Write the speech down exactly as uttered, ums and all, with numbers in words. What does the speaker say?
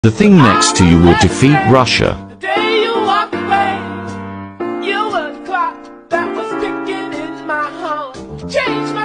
The thing next to you will defeat Russia. The day you walked away, you were the clock that was ticking in my heart. Changed my